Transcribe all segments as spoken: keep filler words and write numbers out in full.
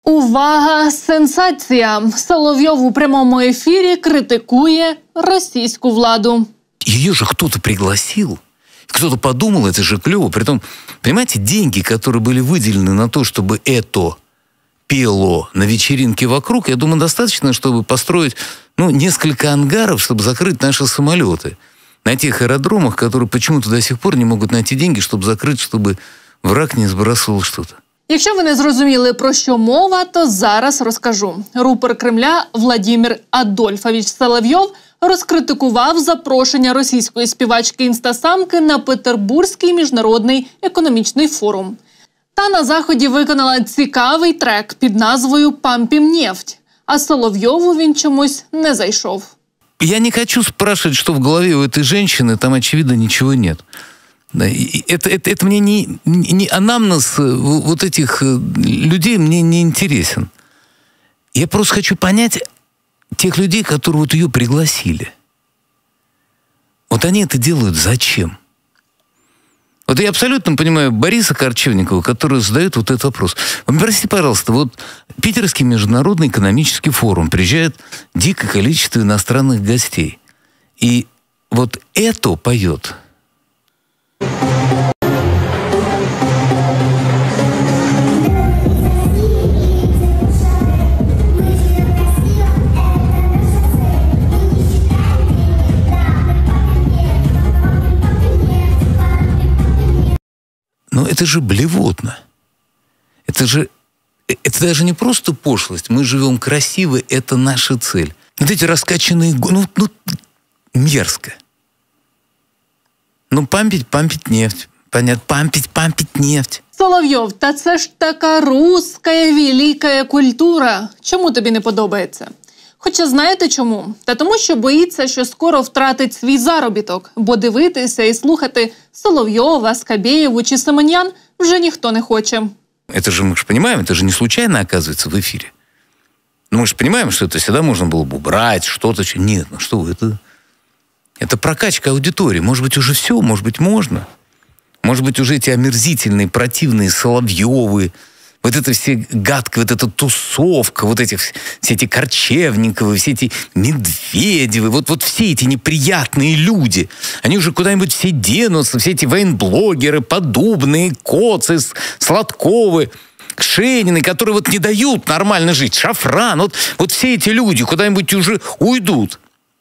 Увага! Сенсація! Соловйов у прямому ефірі критикує російську владу. Ее же кто-то пригласил. Кто-то подумал, это же клево. Притом, понимаете, деньги, которые были выделены на то, чтобы это пело на вечеринке вокруг, я думаю, достаточно, чтобы построить ну, несколько ангаров, чтобы закрыть наши самолеты. На тех аэродромах, которые почему-то до сих пор не могут найти деньги, чтобы закрыть, чтобы враг не сбрасывал что-то. Якщо ви не зрозуміли, про що мова, то зараз розкажу. Рупор Кремля Владимир Адольфович Соловйов розкритикував запрошення російської співачки-інстасамки на Петербурзький міжнародний економічний форум. Та на заході виконала цікавий трек під назвою «Пампім нефть», а Соловйову він чомусь не зайшов. Я не хочу спрашивать, что в голове у этой женщины, там, очевидно, ничего нет. Это, это, это мне не, не анамнез вот этих людей мне не интересен. Я просто хочу понять тех людей, которые вот ее пригласили. Вот они это делают зачем? Вот я абсолютно понимаю Бориса Корчевникова, который задает вот этот вопрос. Вы простите, пожалуйста, вот Питерский международный экономический форум, приезжает дикое количество иностранных гостей. И вот это поет. Но это же блевотно. Это же... Это даже не просто пошлость. Мы живем красиво, это наша цель. Вот эти раскачанные... Ну, ну мерзко. Ну, пампить, пампить нефть. Понятно, пампить, пампить нефть. Соловйов, та це ж така руська велика культура. Чому тобі не подобається? Хоча знаєте чому? Та тому, що боїться, що скоро втратить свій заробіток, бо дивитися і слухати Соловйова, Скабєєву чи Симонян вже ніхто не хоче. Это же мы же понимаем, это же не случайно оказывается в эфире. Ну, мы же понимаем, что это всегда можно было бы убрать, что-то. Нет, ну что вы, это... Это прокачка аудитории. Может быть, уже все, может быть, можно. Может быть, уже эти омерзительные, противные Соловьевы, вот это все гадкие, вот эта тусовка, вот этих, все эти Корчевниковы, все эти Медведевы, вот, вот все эти неприятные люди, они уже куда-нибудь все денутся, все эти военблогеры, Подобные, Коцы, Сладковы, Шенины, которые вот не дают нормально жить, Шафран, вот, вот все эти люди куда-нибудь уже уйдут.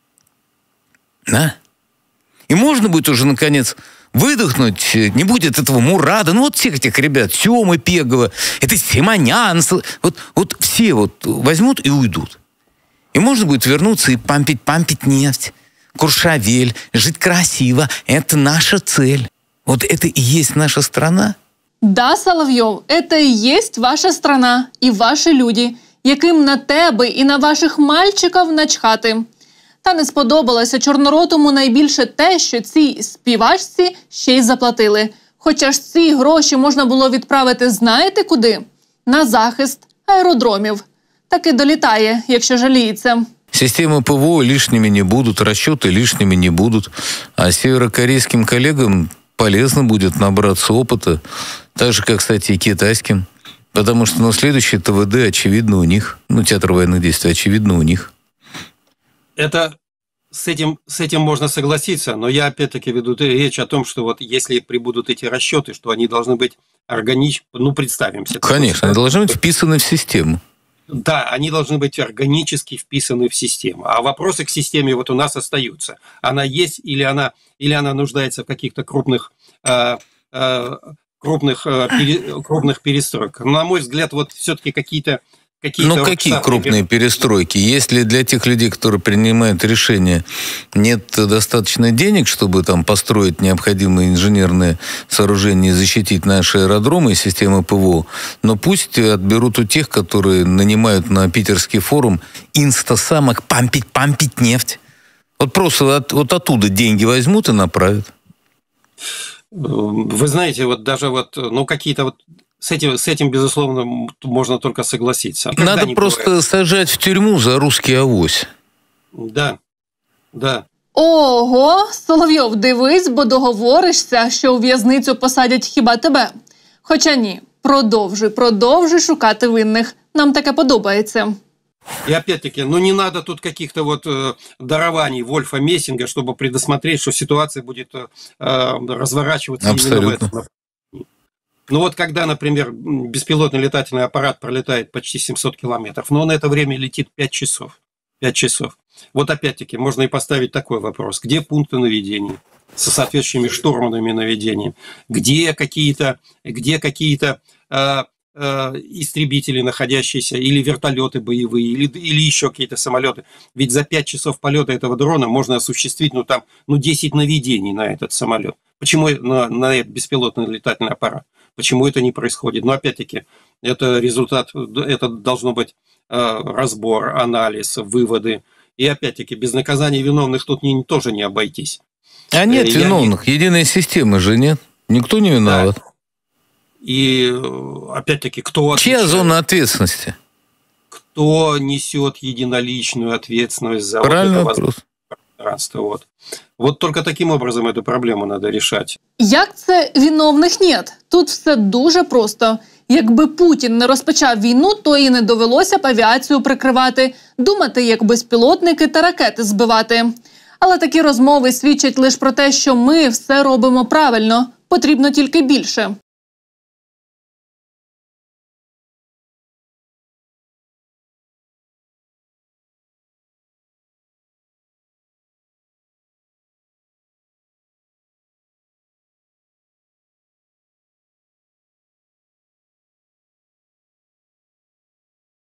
Да? И можно будет уже, наконец, выдохнуть, не будет этого Мурада, ну вот всех этих ребят, Семы Пегова, это Симонян, вот, вот все вот возьмут и уйдут. И можно будет вернуться и пампить, пампить нефть, Куршавель, жить красиво, это наша цель. Вот это и есть наша страна? Да, Соловйов, это и есть ваша страна и ваши люди, яким на тебе і на ваших мальчиків начхати. Та не сподобалося Чорноротому найбільше те, що цій співачці ще й заплатили. Хоча ж ці гроші можна було відправити знаєте куди? На захист аеродромів. Так і долітає, якщо жаліється. Системы ПВО лишними не будут, расчеты лишними не будут. А северокорейским коллегам полезно будет набраться опыта. Так же, как, кстати, и китайским. Потому что ну, следующий ТВД, очевидно, у них. Ну, театр военных действий, очевидно, у них. Это с этим, с этим можно согласиться, но я опять-таки веду речь о том, что вот если прибудут эти расчеты, что они должны быть органичны, ну, представим себе. Конечно, они должны быть вписаны в систему. Да, они должны быть органически вписаны в систему. А вопросы к системе вот у нас остаются. Она есть или она, или она нуждается в каких-то крупных, э, э, крупных, э, пере, крупных перестройках. Но, на мой взгляд, вот все-таки какие-то Ну, какие крупные перестройки? Если для тех людей, которые принимают решения, нет достаточно денег, чтобы там построить необходимые инженерные сооружения и защитить наши аэродромы и системы ПВО, но пусть отберут у тех, которые нанимают на питерский форум инстасамок пампить, пампить нефть. Вот просто от, вот оттуда деньги возьмут и направят. Вы знаете, вот даже вот, ну, какие-то вот С этим, с этим, безусловно, можно только согласиться. Когда Надо просто бывает... сажать в тюрьму за русский авось. Да, да. Ого, Соловйов, дивись, бо договоришся, що у в'язницю посадять хіба тебе. Хоча ні, Продовжуй, продовжуй шукати винних. Нам таке подобається. И опять-таки, ну не надо тут каких-то вот э, дарований Вольфа Мессинга, чтобы предусмотреть, что ситуация будет э, разворачиваться Абсолютно. именно в этом направлении. Ну вот когда, например, беспилотный летательный аппарат пролетает почти семьсот километров, но он это время летит пять часов. пять часов. Вот опять-таки можно и поставить такой вопрос. Где пункты наведения со соответствующими штурманными наведениями? Где какие-то, где какие-то э, истребители, находящиеся, или вертолеты боевые, или, или еще какие-то самолеты. Ведь за пять часов полета этого дрона можно осуществить, ну, там, ну, десять наведений на этот самолет. Почему на, на этот беспилотный летательный аппарат? Почему это не происходит? Но, опять-таки, это результат, это должно быть э, разбор, анализ, выводы. И, опять-таки, без наказания виновных тут не, тоже не обойтись. А нет Я виновных, не... единой системы же нет. Никто не виноват. Да. И, опять-таки, кто... Чья отвечает, зона ответственности? Кто несет единоличную ответственность за Правильный вот это вопрос. пространство? Вот. Вот только таким образом эту проблему надо решать. Як це виновних нет? Тут все дуже просто. Якби Путін не розпочав війну, то і не довелося б авіацію прикривати, думати, як безпілотники та ракети збивати. Але такі розмови свідчать лише про те, що ми все робимо правильно, потрібно тільки більше.